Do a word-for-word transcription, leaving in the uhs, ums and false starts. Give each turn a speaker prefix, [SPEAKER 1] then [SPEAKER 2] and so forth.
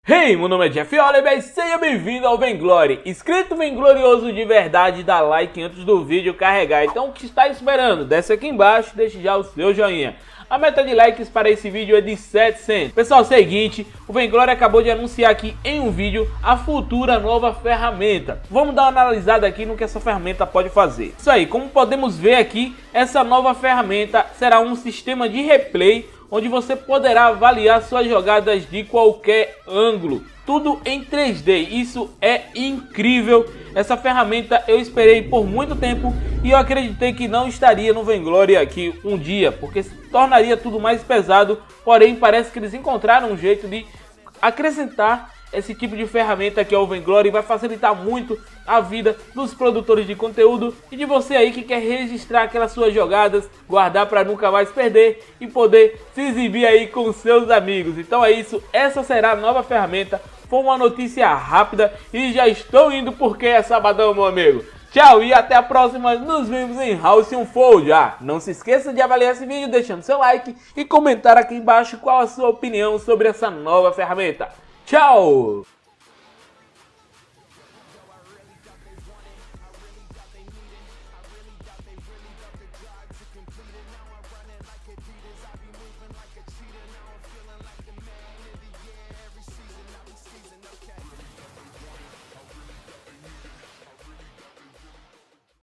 [SPEAKER 1] Hey, meu nome é Jeff Oliver e seja bem-vindo ao Vainglory. Inscrito Vainglorioso de verdade, dá like antes do vídeo carregar. Então o que está esperando? Desce aqui embaixo e deixe já o seu joinha. A meta de likes para esse vídeo é de setecentos. Pessoal, é o seguinte, o Vainglory acabou de anunciar aqui em um vídeo a futura nova ferramenta. Vamos dar uma analisada aqui no que essa ferramenta pode fazer. Isso aí, como podemos ver aqui, essa nova ferramenta será um sistema de replay onde você poderá avaliar suas jogadas de qualquer ângulo, tudo em três D. Isso é incrível. Essa ferramenta eu esperei por muito tempo e eu acreditei que não estaria no Vainglory aqui um dia, porque se tornaria tudo mais pesado, porém parece que eles encontraram um jeito de acrescentar esse tipo de ferramenta que é o Vainglory. Vai facilitar muito a vida dos produtores de conteúdo e de você aí que quer registrar aquelas suas jogadas, guardar para nunca mais perder e poder se exibir aí com seus amigos. Então é isso, essa será a nova ferramenta. Foi uma notícia rápida e já estou indo porque é sabadão, meu amigo. Tchau e até a próxima, nos vemos em House Unfold. Ah, não se esqueça de avaliar esse vídeo deixando seu like e comentar aqui embaixo qual a sua opinião sobre essa nova ferramenta. Tchau!